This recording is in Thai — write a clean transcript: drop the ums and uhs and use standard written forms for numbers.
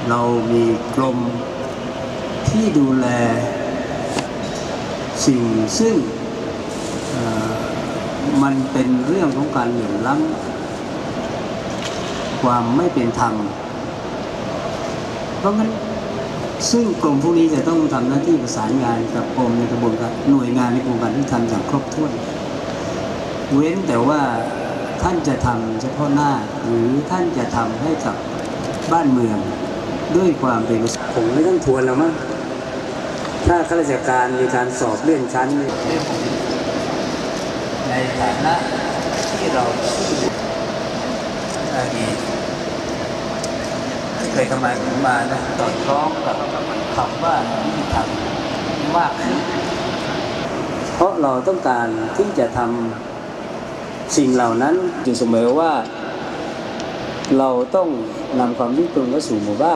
เรามีกรมที่ดูแลสิ่งซึ่งมันเป็นเรื่องของการเหลื่อมล้ำความไม่เป็นธรรมเพราะงั้นซึ่งกรมพวกนี้จะต้องทำหน้าที่ประสานงานกับกรมในกระบวนการหน่วยงานในกระบวนการที่ทำอย่างครบถ้วนเว้นแต่ว่าท่านจะทำเฉพาะหน้าหรือท่านจะทำให้กับบ้านเมืองด้วยความเป็นผมไม่ต้องทวนแล้วมั้งถ้าข้าราชการมีการสอบเลื่อนชั้นในฐานะที่เราอดีตที่เคยทำงานมานะสอดคล้องกับคำว่าที่ทำมากขึ้นเพราะเราต้องการที่จะทำสิ่งเหล่านั้นอยู่เสมอว่าเราต้องนำความยุติธรรมเข้าสู่หมู่บ้าน